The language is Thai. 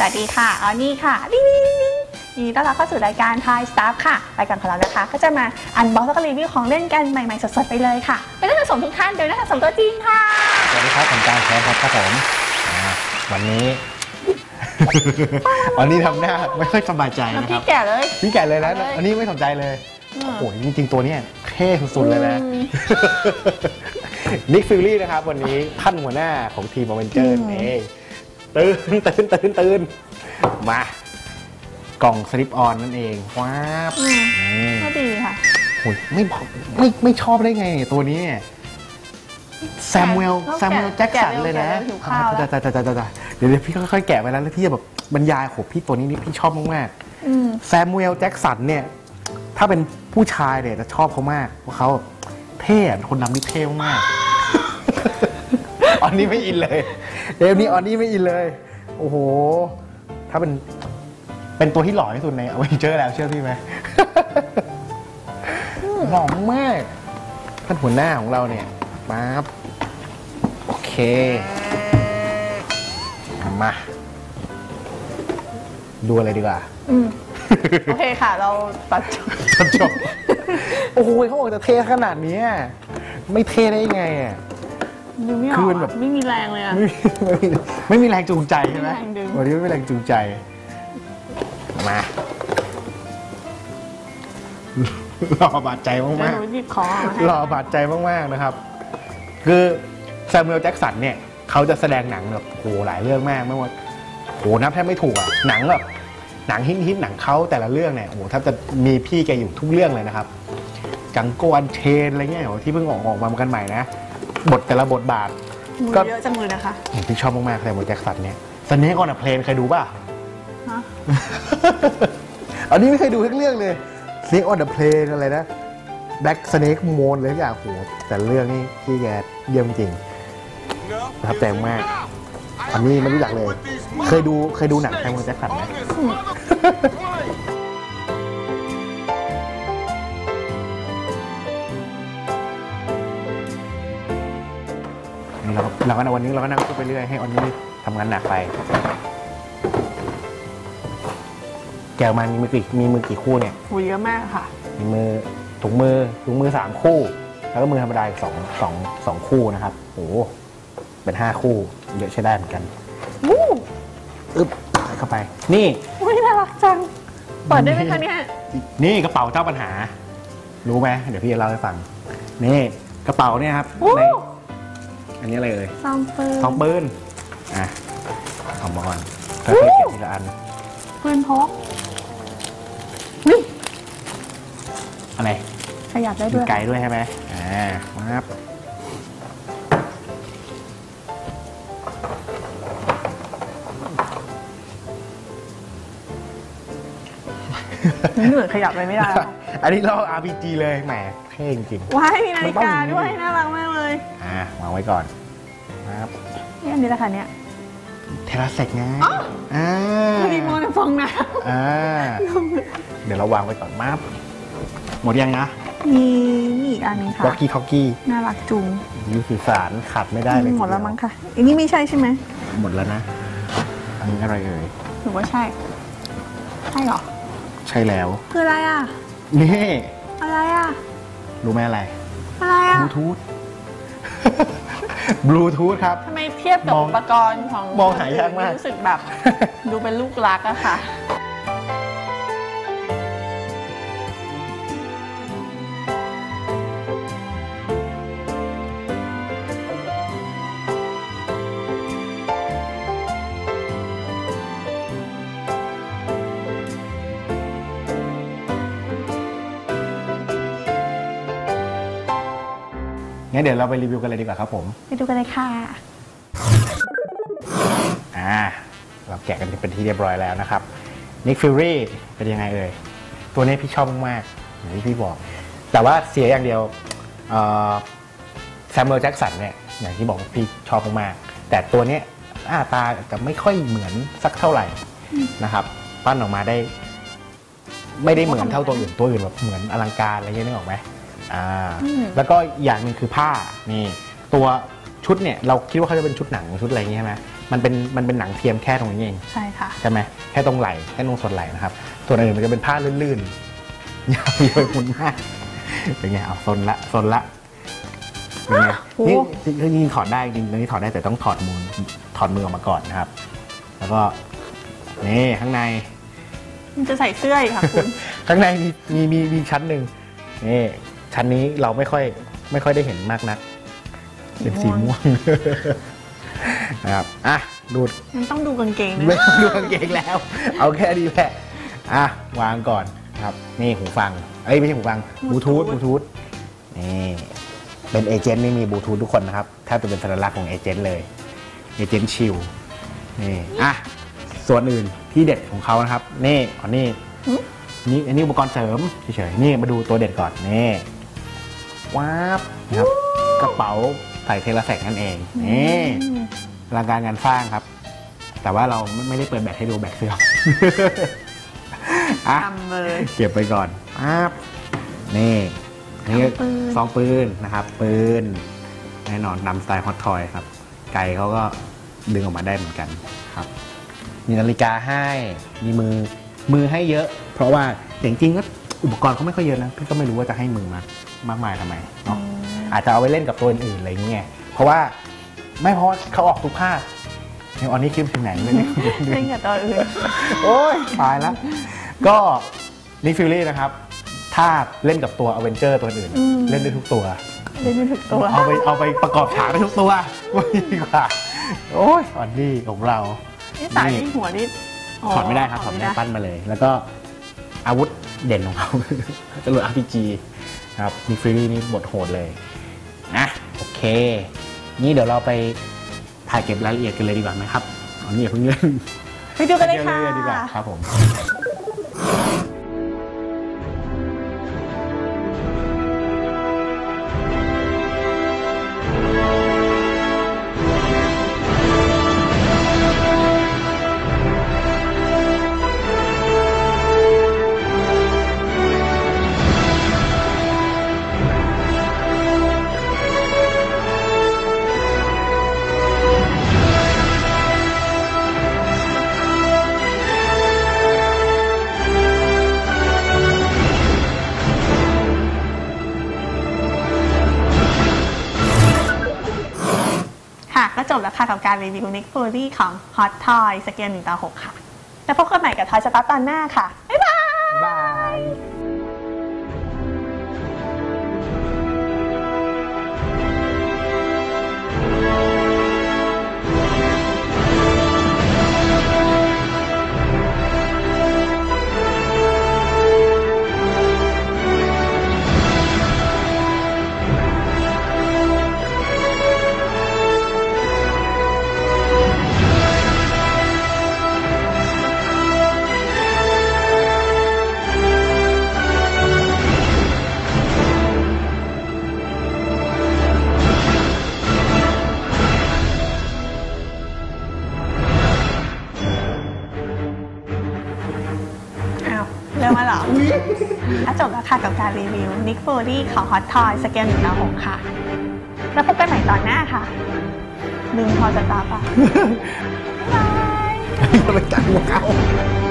วัสดีค่ะออนนี่ค่ะยินดีต้อนรับเข้าสู่รายการ Thai Stuff ค่ะรายการของเรานะคะก็จะมาอันบ็อกซ์และรีวิวของเล่นกันใหม่ๆสดๆไปเลยค่ะเป็นนักสะสมทุกท่านโดยนักสะสมตัวจริงค่ะสวัสดีครับผมการแชร์ครับผมวันนี้ทำหน้าไม่ค่อยสบายใจนะครับพี่แก่เลยนะอันนี้ไม่สนใจเลยโอ้ยจริงๆตัวนี้เท่สุดๆเลยนะนิกฟิลลี่นะครับวันนี้ท่านหัวหน้าของทีมอเวนเจอร์เองตื่นมากล่องสลิปออนนั่นเองว้าวก็ดีค่ะโอ้ยไม่ชอบได้ไงตัวนี้แซมเวลแจ็คสันเลยนะเดี๋ยวพี่ค่อยๆแกะไปแล้วพี่จะแบบบรรยายโหพี่ตัวนี้นี่พี่ชอบมากๆแซมเวลแจ็คสันเนี่ยถ้าเป็นผู้ชายเนี่ยจะชอบเขามากเพราะเขาเท่คนดำนี่เท่มากออนนี่ไม่อินเลยเดฟนี่ออนนี่ไม่อินเลยโอ้โหถ้าเป็นตัวที่หล่อที่สุดในอเวนเจอร์แล้วเชื่อพี่ไหมหล่อมากท่านหัวหน้าของเราเนี่ยปั๊บโอเคมาดูอะไรดีกว่าโอเคค่ะเราตัดจบโอ้โหเขาบอกจะเท่ขนาดนี้ไม่เท่ได้ยังไงอ่ะคือแบบไม่มีแรงเลยอ่ะไม่มีแรงจูงใจใช่ไหมวันนี้ไม่มีแรงจูงใจมาหล่อบาดใจมากๆหล่อบาดใจมากๆนะครับคือแซมเวลแจ็คสันเนี่ยเขาจะแสดงหนังแบบโหหลายเรื่องมากไม่ว่าโหนับแทบไม่ถูกอ่ะหนังแบบหนังฮิตหนังเขาแต่ละเรื่องเนี่ยโหแทบจะมีพี่แกอยู่ทุกเรื่องเลยนะครับจังโกอันเชนอะไรเงี้ยที่เพิ่งออกมากันใหม่นะบทแต่ละบทบาทก็เยอะจังเลยนะคะพี่ชอบมากๆแซมเวลแจ็คสันเนี่ยสเนคออนอะเพลนเคยดูป่ะอันนี้ไม่เคยดูทั้งเรื่องเลยสเนคออนอะเพลนอะไรนะแบล็กสเนคโมนอะไรอย่างโหแต่เรื่องนี้พี่แกเยี่ยมจริงประทับใจมากอันนี้ไม่รู้จักเลยเคยดูหนังแซมเวลแจ็คสันไหมเราก็วันนี้เราก็นั่งพูดไปเรื่อยให้ออนนี่ทำงานหนักไปแกมามีมือกี่คู่เนี่ยเยอะมากค่ะมีถุงมือ3คู่แล้วก็มือธรรมดาอีกสองคู่นะครับโอ้เป็น5คู่เยอะใช้ได้เหมือนกันเข้าไปนี่น่ารักจังเปิดได้ไหมคะเนี่ยนี่กระเป๋าเจ้าปัญหารู้ไหมเดี๋ยวพี่จะเล่าให้ฟังนี่กระเป๋าเนี่ยครับในอันนี้อะไรเอ่ยซองปืนเอามาก่อนค่อยๆเก็บทีละอันปืนพกอะไรขยับได้ด้วยไกลด้วยใช่ไหมครับเหนื่อยขยับไปไม่ได้อันนี้เรา RPG เลยแหมเท่จริงว้ายมีนาฬิกาด้วยน่ารักมากเลยวางไว้ก่อนครับนี่อันนี้แหละค่ะเนี่ยเทราเซกไงรีโมทฟองน้ำเดี๋ยวเราวางไว้ก่อนมาหมดยังนะมีอีกอันนึงค่ะวอกกี้ทอกกี้น่ารักจุงยูสื่อสารขาดไม่ได้เลยหมดแล้วมั้งค่ะอันนี้ไม่ใช่ใช่ไหมหมดแล้วนะอันนี้อะไรเอ่ยหรือว่าใช่หรอใช่แล้วคืออะไรอ่ะนี่อะไรอ่ะรู้ไหมอะไรอ่ะบลูทูธครับทำไมเทียบกับอุปกรณ์ของมองหายากมากรู้สึกแบบดูเป็นลูกรักอะค่ะงั้นเดี๋ยวเราไปรีวิวกันเลยดีกว่าครับผมไปดูกันเลยค่ะเราแกะกันเป็นที่เรียบร้อยแล้วนะครับ Nick Fury เป็นยังไงเอ่ยตัวนี้พี่ชอบมากๆอย่างที่พี่บอกแต่ว่าเสียอย่างเดียวแซมเวลแจ็คสันเนี่ยอย่างที่บอกพี่ชอบมากๆแต่ตัวนี้หน้าตาจะไม่ค่อยเหมือนสักเท่าไหร่นะครับปั้นออกมาได้ไม่ได้เหมือนเท่าตัวอื่นแบบเหมือนอลังการอะไรเงี้ยนึกออกไหมแล้วก็อย่างหนึ่งคือผ้านี่ตัวชุดเนี่ยเราคิดว่าเขาจะเป็นชุดหนังชุดอะไรอย่างเงี้ยใช่ไหมมันเป็นหนังเทียมแค่ตรงนี้เองใช่ค่ะใช่ไหมแค่ตรงไหล่แค่ตรงส่วนไหล่นะครับส่วนอื่นมันจะเป็นผ้าลื่นๆยาวเยอะมุนมากเป็นไงเอาซนละเป็นไงนี่ถอดได้จริงๆนี่ถอดได้แต่ต้องถอดมือออกมาก่อนนะครับ แล้วก็นี่ข้างในมันจะใส่เสื้ออีกค่ะคุณข้างในมีชั้นหนึ่งนี่ชั้นนี้เราไม่ค่อยได้เห็นมากนักเป็นสีม่วงนะครับอ่ะดูดมันต้องดูกางเกงนะไม่ต้องดูกางเกงแล้ว เอาแค่นี้แหละอ่ะวางก่อนครับนี่หูฟังไม่ใช่หูฟังบลูทูธนี่เป็นเอเจนต์นี่มีบลูทูธทุกคนนะครับแทบจะเป็นสัญลักษณ์ของเอเจนต์เลยเอเจนต์ชิลนี่อ่ะส่วนอื่นที่เด็ดของเขานะครับนี่อันนี้อุปกรณ์เสริมเฉยๆนี่มาดูตัวเด็ดก่อนนี่ว้าบนะครับกระเป๋าใส่เทเลแสกนั่นเองนี่อลังการงานสร้างครับแต่ว่าเราไม่ได้เปิดแบตให้ดูแบตเสื่อมทำเลยเก็บไปก่อนปั๊บนี่ซองปืนนะครับปืนแน่นอนนำสไตล์ฮอตทอยครับไก่เขาก็ดึงออกมาได้เหมือนกันครับมีนาฬิกาให้มีมือให้เยอะ เพราะว่าจริงๆก็อุปกรณ์เขาไม่ค่อยเยอะนะพี่ก็ไม่รู้ว่าจะให้มือมากมายทำไมเนาะอาจจะเอาไปเล่นกับตัวอื่นๆอะไรเงี้ยเพราะว่าไม่เพราะเขาออกทุกภาคอันนี้คลิปถึงไหนไม่ได้เล่นกับตัวอื่นโอ้ยตายแล้วก็นิกฟิลลี่นะครับถ้าเล่นกับตัวอเวนเจอร์ตัวอื่นเล่นได้ทุกตัวเอาไปประกอบฉากได้ทุกตัวไม่ดีกว่าโอ้ยอันนี้ของเรานี่สายหัวนี่ถอดไม่ได้ครับถอดไม่ได้ปั้นมาเลยแล้วก็อาวุธเด่นของเขาจรวด RPG ครับนิกฟิลลี่นี่บทโหดเลยนะโอเคนี่เดี๋ยวเราไปถ่ายเก็บรายละเอียดกันเลยดีกว่าไหมครับอันนี้อย่าเพิ่งเล่นไปดูกันเลยค่ะดีกว่าครับผมก็จบแล้วค่ะกับการรีวิว Nick Fury ของ Hot Toy สเกล1:6 ค่ะแล้วพบกันใหม่กับ Toy Stuff ตอนหน้าค่ะ บ๊ายบายเริ่มมาหรอจบแล้วค่ะกับการรีวิว Nick Fury ของ Hot Toy สเกล1:6 ค่ะแล้วพบกันใหม่ตอนหน้าค่ะลืมพอจะตาปะบ๊ายบายไปจับหัวเขา